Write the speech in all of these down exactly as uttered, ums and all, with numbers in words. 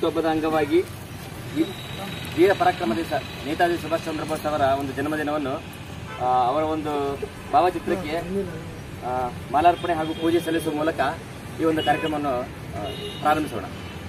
ಹುಟ್ಟುಹಬ್ಬದ ಅಂಗವಾಗಿ ವೀರ ಪರಾಕ್ರಮ ದಿವಸ ನೇತಾಜಿ ಸುಭಾಷ್ ಚಂದ್ರ ಬೋಸ್ ಅವರ ಒಂದು ಜನ್ಮದಿನವನ್ನು ಅವರ ಒಂದು ಭಾವಚಿತ್ರಕ್ಕೆ ಮಾಲಾರ್ಪಣೆ ಹಾಗೂ ಪೂಜೆ ಸಲ್ಲಿಸುವ ಮೂಲಕ ಈ ಒಂದು ಕಾರ್ಯಕ್ರಮವನ್ನು ಪ್ರಾರಂಭಿಸೋಣ.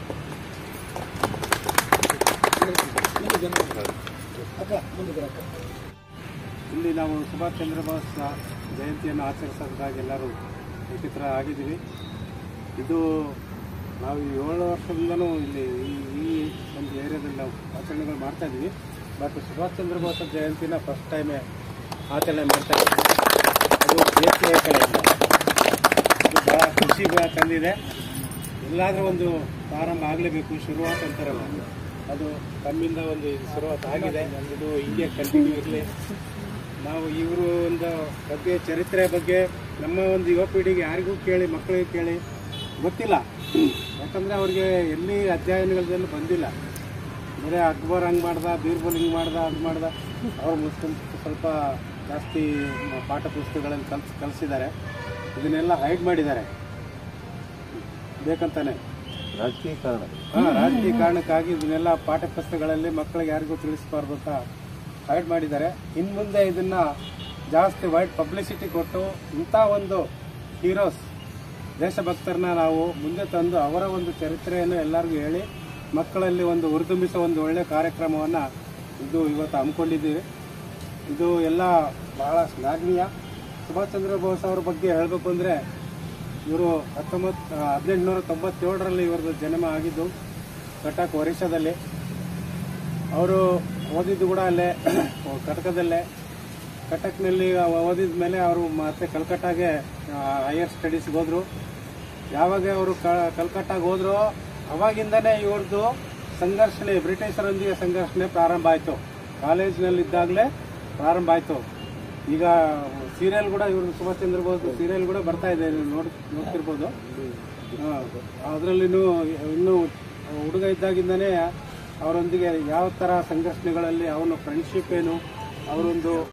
ಇಲ್ಲಿ ನಾವು ಸುಭಾಷ್ ಚಂದ್ರ ಬೋಸ್ ಜಯಂತಿಯನ್ನು ಆಚರಿಸೋದಾಗಿ ಎಲ್ಲರೂ ಏಕತ್ರ ಆಗಿದ್ದೀವಿ. ಇದು ನಾವು ಏಳು ವರ್ಷದಿಂದಲೂ ಇಲ್ಲಿ ಈ ಒಂದು ಏರಿಯಾದಲ್ಲಿ ನಾವು ಆಚರಣೆಗಳು ಮಾಡ್ತಾ ಇದ್ದೀವಿ. ಬಟ್ ಸುಭಾಷ್ ಚಂದ್ರ ಬೋಸ್ ಜಯಂತಿನ ಫಸ್ಟ್ ಟೈಮೇ ಆಚರಣೆ ಮಾಡ್ತಾ ಇದ್ದೀವಿ. ಅದು ದೇಶೀಯ ಕಡೆಯಿಂದ ಇದು ಭಾಳ ಖುಷಿ ತಂದಿದೆ. ಎಲ್ಲಾದರೂ ಒಂದು ಪ್ರಾರಂಭ ಆಗಲೇಬೇಕು, ಶುರುವಾತ್ ಅಂತಾರಲ್ಲ, ಅದು ತಮ್ಮಿಂದ ಒಂದು ಶುರುವಾತ್ ಆಗಿದೆ. ಇದು ಹೀಗೆ ಕಂಟಿನ್ಯೂ ಇರಲಿ. ನಾವು ಇವರು ಒಂದು ಬಗ್ಗೆ ಚರಿತ್ರೆ ಬಗ್ಗೆ ನಮ್ಮ ಒಂದು ಯುವ ಪೀಳಿಗೆ ಯಾರಿಗೂ ಕೇಳಿ, ಮಕ್ಕಳಿಗೆ ಕೇಳಿ ಗೊತ್ತಿಲ್ಲ. ಯಾಕಂದರೆ ಅವ್ರಿಗೆ ಎಲ್ಲಿ ಅಧ್ಯಯನಗಳಲ್ಲಿ ಬಂದಿಲ್ಲ. ಬರೀ ಅಕ್ಬರ್ ಹಂಗೆ ಮಾಡ್ದ, ಬೀರ್ಬಲ್ ಹಿಂಗೆ ಮಾಡ್ದ, ಅದು ಮಾಡ್ದ. ಅವ್ರು ಮುಸ್ಲಿಮ್ ಸ್ವಲ್ಪ ಜಾಸ್ತಿ ಪಾಠ ಪುಸ್ತಕಗಳಲ್ಲಿ ಕಲ್ಸ್ ಕಲಿಸಿದ್ದಾರೆ. ಇದನ್ನೆಲ್ಲ ಹೈಡ್ ಮಾಡಿದ್ದಾರೆ ಬೇಕಂತಾನೆ, ರಾಜಕೀಯ ಕಾರಣ. ಹಾಂ, ರಾಜಕೀಯ ಕಾರಣಕ್ಕಾಗಿ ಇದನ್ನೆಲ್ಲ ಪಾಠ ಪುಸ್ತಕಗಳಲ್ಲಿ ಮಕ್ಕಳಿಗೆ ಯಾರಿಗೂ ತಿಳಿಸಬಾರ್ದು ಅಂತ ಹೈಡ್ ಮಾಡಿದ್ದಾರೆ. ಇನ್ನು ಮುಂದೆ ಇದನ್ನು ಜಾಸ್ತಿ ವೈಡ್ ಪಬ್ಲಿಸಿಟಿ ಕೊಟ್ಟು ಇಂಥ ಒಂದು ಹೀರೋಸ್ ದೇಶಭಕ್ತರನ್ನ ನಾವು ಮುಂದೆ ತಂದು ಅವರ ಒಂದು ಚರಿತ್ರೆಯನ್ನು ಎಲ್ಲರಿಗೂ ಹೇಳಿ ಮಕ್ಕಳಲ್ಲಿ ಒಂದು ಹುರಿದುಂಬಿಸೋ ಒಂದು ಒಳ್ಳೆಯ ಕಾರ್ಯಕ್ರಮವನ್ನು ಇದು ಇವತ್ತು ಹಮ್ಮಿಕೊಂಡಿದ್ದೀವಿ. ಇದು ಎಲ್ಲ ಬಹಳ ಶ್ಲಾಘನೀಯ. ಸುಭಾಷ್ ಚಂದ್ರ ಬೋಸ್ ಅವ್ರ ಬಗ್ಗೆ ಹೇಳಬೇಕು ಅಂದರೆ, ಇವರು ಹತ್ತೊಂಬತ್ತು ಹದಿನೆಂಟುನೂರ ತೊಂಬತ್ತೇಳರಲ್ಲಿ ಇವ್ರದ್ದು ಜನ್ಮ ಆಗಿದ್ದು ಕಟಕ್ ಒರಿಸ್ಸಾದಲ್ಲಿ. ಅವರು ಓದಿದ್ದು ಕೂಡ ಅಲ್ಲೇ ಕಟಕದಲ್ಲೇ. ಕಟಕ್ನಲ್ಲಿ ಓದಿದ ಮೇಲೆ ಅವರು ಮತ್ತೆ ಕಲ್ಕಟ್ಟಾಗೆ ಹೈಯರ್ ಸ್ಟಡೀಸ್ಗೆ ಹೋದರು. ಯಾವಾಗ ಅವರು ಕಲ್ಕಟ್ಟಾಗೆ ಹೋದ್ರು ಅವಾಗಿಂದನೇ ಇವ್ರದ್ದು ಸಂಘರ್ಷಣೆ, ಬ್ರಿಟಿಷರೊಂದಿಗೆ ಸಂಘರ್ಷಣೆ ಪ್ರಾರಂಭ ಆಯಿತು. ಕಾಲೇಜಿನಲ್ಲಿದ್ದಾಗಲೇ ಪ್ರಾರಂಭ ಆಯಿತು. ಈಗ ಸೀರಿಯಲ್ ಕೂಡ ಇವ್ರದ್ದು ಸುಭಾಷ್ ಚಂದ್ರ ಬೋಸ್ ಸೀರಿಯಲ್ ಕೂಡ ಬರ್ತಾ ಇದೆ, ನೋಡ್ ನೋಡ್ತಿರ್ಬೋದು. ಅದರಲ್ಲಿನೂ ಇನ್ನೂ ಹುಡುಗ ಇದ್ದಾಗಿಂದನೇ ಅವರೊಂದಿಗೆ ಯಾವ ಥರ ಸಂಘರ್ಷಣೆಗಳಲ್ಲಿ ಅವನ ಫ್ರೆಂಡ್ಶಿಪ್ ಏನು, ಅವರೊಂದು